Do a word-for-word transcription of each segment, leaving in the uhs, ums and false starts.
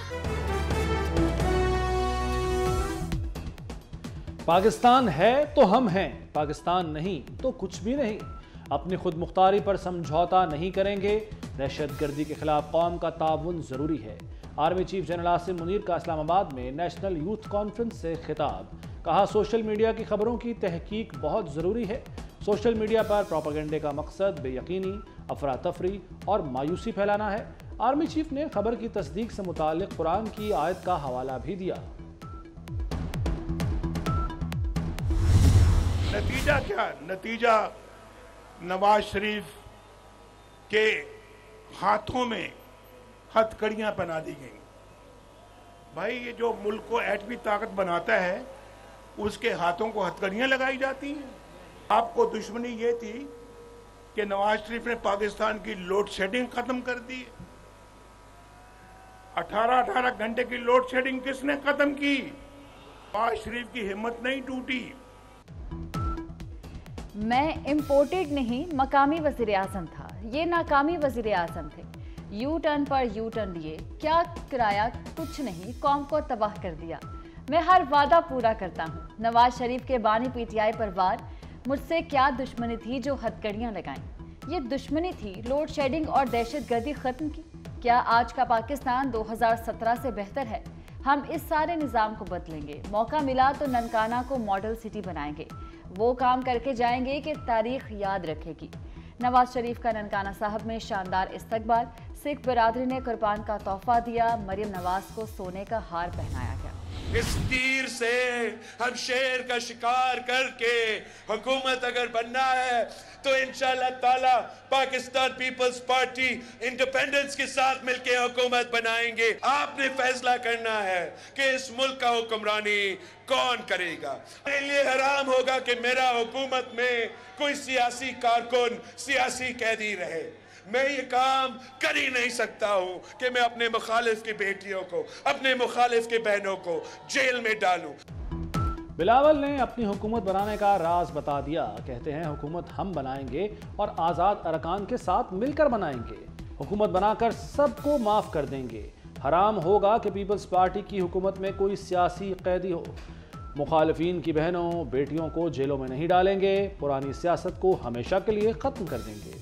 पाकिस्तान है तो हम हैं, पाकिस्तान नहीं तो कुछ भी नहीं। अपनी खुद मुख्तारी पर समझौता नहीं करेंगे। दहशतगर्दी के खिलाफ कौम का ताउन जरूरी है। Army chief general Asim Munir का इस्लामाबाद में नेशनल यूथ कॉन्फ्रेंस से खिताब। कहा, सोशल मीडिया की खबरों की तहकीक बहुत ज़रूरी है। सोशल मीडिया पर प्रोपेगेंडे का मकसद बेयकीनी, अफरा तफरी और मायूसी फैलाना है। आर्मी चीफ ने खबर की तस्दीक से मुताल्लिक कुरान की आयत का हवाला भी दिया। नतीजा क्या? नतीजा नवाज शरीफ के हाथों में हथकड़ियां पहना दी गई। भाई, ये जो मुल्क को एटमी ताकत बनाता है उसके हाथों को हथकड़ियां लगाई जाती हैं। आपको दुश्मनी ये थी कि नवाज शरीफ ने पाकिस्तान की लोड शेडिंग खत्म कर दी। अठारह अठारह घंटे की लोड शेडिंग किसने खत्म की? नवाज शरीफ की हिम्मत नहीं टूटी। मैं इम्पोर्टेड नहीं, मकामी वजीर आजम था। ये नाकामी वजीर आजम थे। यू टर्न पर यू टर्न लिए, क्या कराया? कुछ नहीं, कौम को तबाह कर दिया। मैं हर वादा पूरा करता हूँ। नवाज शरीफ के बानी पीटीआई पर वार। मुझसे क्या दुश्मनी थी जो हथकड़ियाँ लगाईं? ये दुश्मनी थी लोड शेडिंग और दहशतगर्दी खत्म की। क्या आज का पाकिस्तान दो हज़ार सत्रह से बेहतर है? हम इस सारे निज़ाम को बदलेंगे। मौका मिला तो ननकाना को मॉडल सिटी बनाएंगे। वो काम करके जाएंगे कि तारीख याद रखेगी। नवाज शरीफ का ननकाना साहब में शानदार इस्तकबाल। सिख बिरादरी ने कुर्बान का तोहफा दिया। मरियम नवाज को सोने का हार पहनाया गया। इस तीर से हम शेर का शिकार करके हुकूमत अगर बनना है तो इंशाअल्लाह ताला पाकिस्तान पीपल्स पार्टी इंडिपेंडेंस के साथ मिलकर हुकूमत बनाएंगे। आपने फैसला करना है कि इस मुल्क का हुक्मरानी कौन करेगा। मेरे लिए हराम होगा कि मेरा हुकूमत में कोई सियासी कारकुन, सियासी कैदी रहे। मैं ये काम कर ही नहीं सकता हूं कि मैं अपने मुखालिफ की बेटियों को, अपने मुखालिफ की बहनों को जेल में डालूं। बिलावल ने अपनी हुकूमत बनाने का राज बता दिया। कहते हैं, हुकूमत हम बनाएंगे और आज़ाद अरकान के साथ मिलकर बनाएंगे। हुकूमत बनाकर सबको माफ़ कर देंगे। हराम होगा कि पीपल्स पार्टी की हुकूमत में कोई सियासी कैदी हो। मुखालिफिन की बहनों, बेटियों को जेलों में नहीं डालेंगे। पुरानी सियासत को हमेशा के लिए ख़त्म कर देंगे।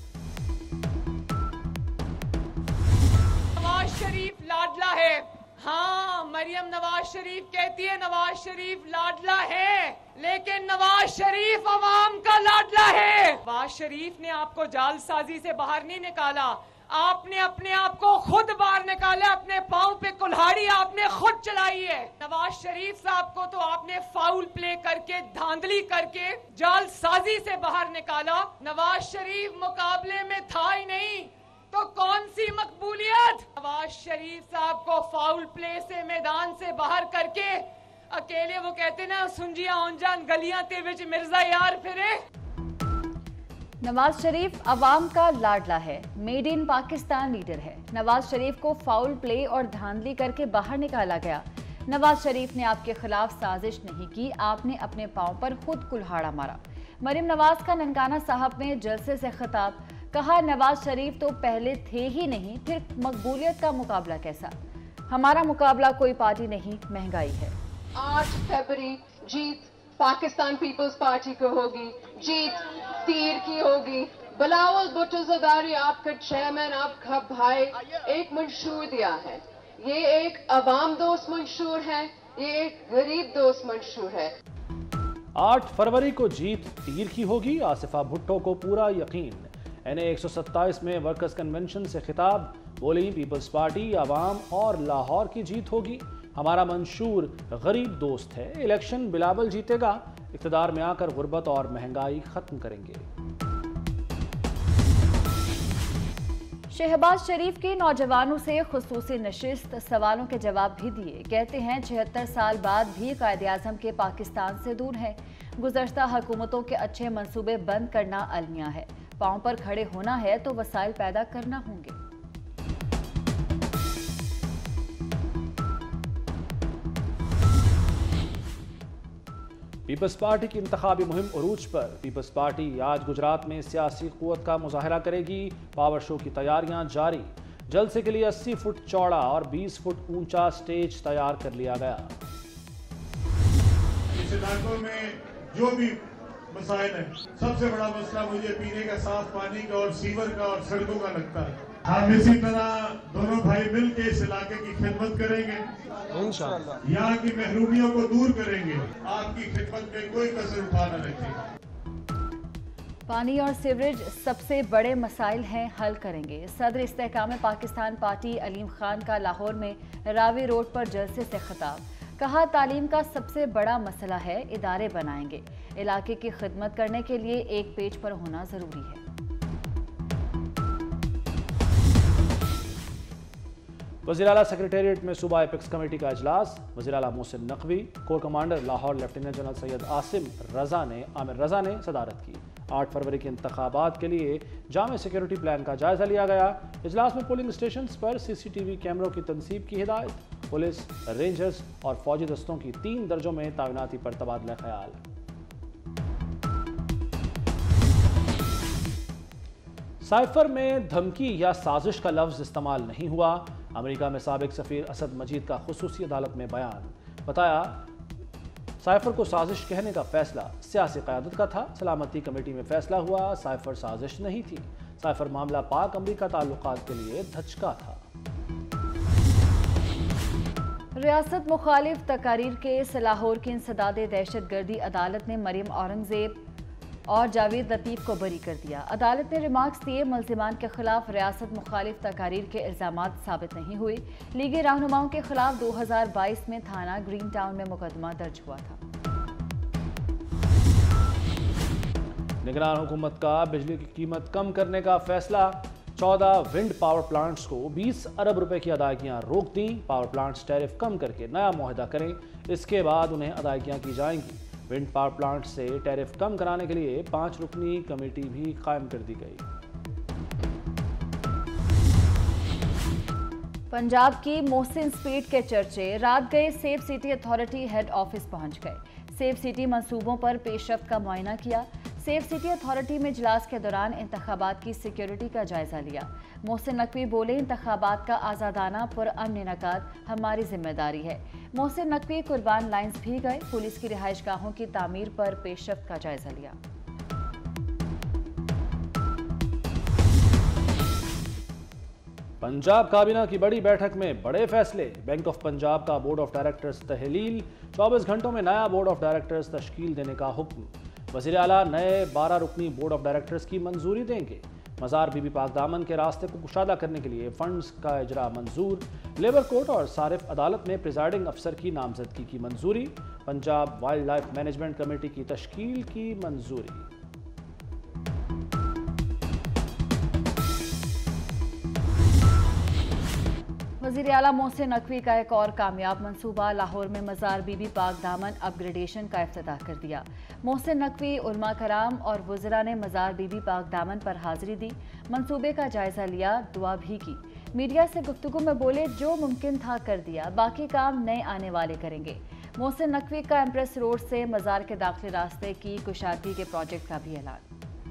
शरीफ लाडला है। हाँ, मरियम नवाज शरीफ कहती है नवाज शरीफ लाडला है, लेकिन नवाज शरीफ अवाम का लाडला है। नवाज शरीफ ने आपको जालसाजी से बाहर नहीं निकाला, आपने अपने आप को खुद बाहर निकाला। अपने पांव पे कुल्हाड़ी आपने खुद चलाई है। नवाज शरीफ साहब को तो आपने फाउल प्ले करके, धांधली करके, जालसाजी से बाहर निकाला। नवाज शरीफ मुकाबले में था ही नहीं तो कौन सी मकबूलियत? नवाज शरीफ साहब को फाउल प्ले से, मैदान से बाहर करके अकेले वो कहते ना सुंजिया ओंजान गलियां ते विच मिर्जा यार फिरे। नवाज शरीफ अवाम का लाडला है, मेड इन पाकिस्तान लीडर है। नवाज शरीफ को फाउल प्ले और धांधली करके बाहर निकाला गया। नवाज शरीफ ने आपके खिलाफ साजिश नहीं की, आपने अपने पांव पर खुद कुल्हाड़ा मारा। मरियम नवाज का ननकाना साहब में जलसे से खिताब। कहा, नवाज शरीफ तो पहले थे ही नहीं, फिर मकबूलियत का मुकाबला कैसा? हमारा मुकाबला कोई पार्टी नहीं, महंगाई है। आठ फरवरी जीत पाकिस्तान पीपल्स पार्टी को होगी। जीत तीर की होगी। बिलावल भुट्टो ज़रदारी आपका चेयरमैन, आपका भाई एक मंशूर दिया है। ये एक अवाम दोस्त मंशूर है, ये एक गरीब दोस्त मंशूर है। आठ फरवरी को जीत तीर की होगी। आसिफा भुट्टो को पूरा यकीन। एन ए एक सौ सत्ताईस में वर्कर्स कन्वेंशन से खिताब। बोली, पीपल्स पार्टी, आवाम और लाहौर की जीत होगी। हमारा मंशूर गरीब दोस्त है। इलेक्शन बिलावल जीतेगा। इक़्तिदार में आकर गुर्बत और महंगाई खत्म करेंगे। शहबाज शरीफ के नौजवानों से खुसूसी नशिस्त, सवालों के जवाब भी दिए। कहते हैं, छिहत्तर साल बाद भी कायदे आज़म के पाकिस्तान से दूर है। गुज़श्ता हुकूमतों के अच्छे मंसूबे बंद करना अलमिया है। पांव पर खड़े होना है तो वसाइल पैदा करना होंगे। पीपल्स पार्टी की इंतखाबी मुहिम उरूज पर। पीपल्स पार्टी आज गुजरात में सियासी क़ुव्वत का मुजाहरा करेगी। पावर शो की तैयारियां जारी। जलसे के लिए अस्सी फुट चौड़ा और बीस फुट ऊंचा स्टेज तैयार कर लिया गया। इस इलाकों में जो भी मसाइल है, सबसे बड़ा मसला मुझे पीने का साफ पानी का और सीवर का और सड़कों का लगता है। हम इसी तरह दोनों भाई मिल के इस इलाके की खिदमत करेंगे, इंशाअल्लाह यहाँ की महरूमियों को दूर करेंगे, आपकी खिदमत में कोई कसर उठाना रखेंगे। पानी और सीवरेज सबसे बड़े मसाइल हैं, हल करेंगे। सदर इस्तेहकाम पाकिस्तान पार्टी अलीम खान का लाहौर में रावी रोड पर जलसे से खिताब। कहा, तालीम का सबसे बड़ा मसला है, इदारे बनाएंगे। इलाके की खिदमत करने के लिए एक पेज पर होना जरूरी है। वज़ीर आला सेक्रेटेरिएट में सूबा एपेक्स कमेटी का इजलास। वज़ीर आला Mohsin Naqvi, core commander Lahore lieutenant general Syed Asim Raza ने आमिर रजा ने सदारत की। आठ फरवरी के इंतखाबात के लिए जामे सिक्योरिटी प्लान का जायजा लिया गया। इजलास में पोलिंग स्टेशन पर सीसीटीवी कैमरों की तनसीब की हिदायत। पुलिस, रेंजर्स और फौजी दस्तों की तीन दर्जों में तैनाती पर तबादला ख्याल। साइफर में धमकी या साजिश का लफ्ज इस्तेमाल नहीं हुआ। अमेरिका में साबिक सफीर असद मजीद का खुसूसी अदालत में बयान। बताया, साइफर को साजिश कहने का फैसला सियासी क़यादत का था। सलामती कमेटी में फैसला हुआ, साइफर साजिश नहीं थी। साइफर मामला पाक अमेरिका ताल्लुकात के लिए धचका था। रियासत मुखालिफ तकारीर केस लाहौर की इंसदाद दहशत गर्दी अदालत ने मरियम औरंगजेब और जावेद लतीफ को बरी कर दिया। अदालत ने रिमार्क्स दिए, मुल्जिमान के खिलाफ रियासत मुखालिफ तकारीर के इल्जामात साबित नहीं हुए। लीगी रहनुमाओं के खिलाफ दो हजार बाईस में थाना ग्रीन टाउन में मुकदमा दर्ज हुआ था। निगरान हुकूमत का बिजली की कीमत कम करने का फैसला। चौदह विंड पावर प्लांट्स को बीस अरब रुपए की अदायगियां रोक दी। पावर प्लांट्स टैरिफ कम करके नया मुआहदा करें, इसके बाद उन्हें अदायगियां की जाएंगी। विंड पावर प्लांट से टैरिफ कम कराने के लिए पांच रुकनी कमेटी भी कायम कर दी गई। पंजाब की मोहसिन स्पीड के चर्चे। रात गए safe city authority head office पहुंच गए। सेफ सिटी मंसूबों पर पेशरफ्त का मुआयना किया। सेफ सिटी अथॉरिटी में इजलास के दौरान इंतखाबात की सिक्योरिटी का जायजा लिया। मोहसिन नकवी बोले, इंतखाबात का आज़ादाना पुरअमन इनेकाद हमारी जिम्मेदारी है। मोहसिन नकवी कुर्बान लाइन्स भी गए। पुलिस की रिहाइश गाहों की तामीर पर पेशरफ्त का जायजा लिया। पंजाब काबीना की बड़ी बैठक में बड़े फैसले। बैंक ऑफ पंजाब का बोर्ड ऑफ डायरेक्टर्स तहलील। चौबीस घंटों में नया बोर्ड ऑफ डायरेक्टर्स तश्कील देने का हुक्म। वज़ीर आला नए बारह रुकनी बोर्ड ऑफ डायरेक्टर्स की मंजूरी देंगे। मज़ार बीबी पाक दामन के रास्ते को कुशादा करने के लिए फंड्स का इजरा मंजूर। लेबर कोर्ट और सारिफ अदालत में प्रिजाइडिंग अफसर की नामजदगी की मंजूरी। Punjab wildlife management committee की तश्कील की मंजूरी। वज़ीर आला मोहसिन नकवी का एक और कामयाब मंसूबा। लाहौर में मज़ार बीबी पाक दामन अपग्रेडेशन का इफ्तिताह कर दिया। मोहसिन नकवी, उलमा कराम और वज़रा ने मज़ार बीबी पाक दामन पर हाजिरी दी, मंसूबे का जायजा लिया, दुआ भी की। मीडिया से गुफ्तगू में बोले, जो मुमकिन था कर दिया, बाकी काम नए आने वाले करेंगे। मोहसिन नकवी का एम्प्रेस रोड से मज़ार के दाखिली रास्ते की कुशादगी के प्रोजेक्ट का भी ऐलान।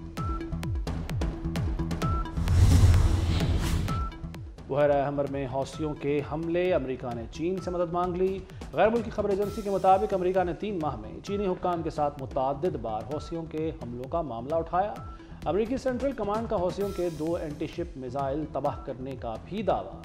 बुहरा हमर में हौसियों के हमले। अमेरिका ने चीन से मदद मांग ली। गैर मुल्की खबर एजेंसी के मुताबिक अमेरिका ने तीन माह में चीनी हुक्काम के साथ मुतअद्दिद बार हौसियों के हमलों का मामला उठाया। अमेरिकी सेंट्रल कमांड का हौसियों के दो एंटीशिप मिसाइल तबाह करने का भी दावा।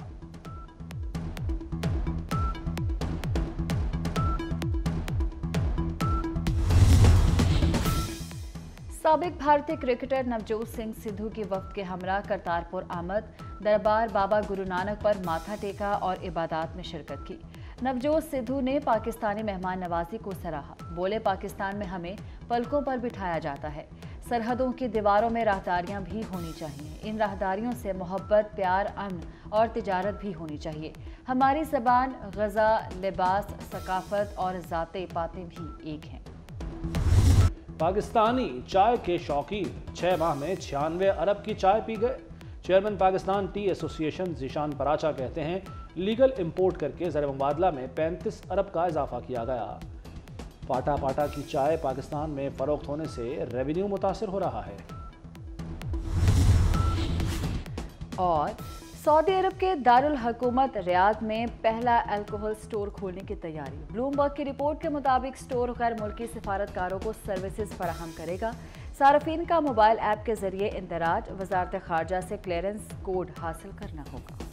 साबिक भारतीय क्रिकेटर नवजोत सिंह सिद्धू की वफ्द के हमरा करतारपुर आमद। दरबार बाबा गुरु नानक पर माथा टेका और इबादत में शिरकत की। नवजोत सिद्धू ने पाकिस्तानी मेहमान नवाजी को सराहा। बोले, पाकिस्तान में हमें पलकों पर बिठाया जाता है। सरहदों की दीवारों में राहदारियां भी होनी चाहिए। इन राहदारियों से मोहब्बत, प्यार, अमन और तिजारत भी होनी चाहिए। हमारी ज़बान, ग़ज़ा, लिबास, सकाफत और ज़ाते पातें भी एक हैं। पाकिस्तानी चाय के शौकीन छह माह में छियानवे अरब की चाय पी गए। Chairman Pakistan tea association Zeeshan Paracha कहते हैं, लीगल इंपोर्ट करके ज़र मुबादला में पैंतीस अरब का इजाफा किया गया। पाटा पाटा की चाय पाकिस्तान में फरोख्त होने से रेवेन्यू मुतासिर हो रहा है। और सऊदी अरब के दारुल हुकूमत रियाद में पहला अल्कोहल स्टोर खोलने की तैयारी। ब्लूमबर्ग की रिपोर्ट के मुताबिक स्टोर गैर मुल्की सिफारतकारों को सर्विसेज फराहम करेगा। सार्फिन का मोबाइल ऐप के जरिए इंदराज वजारत खारजा से क्लियरेंस कोड हासिल करना होगा।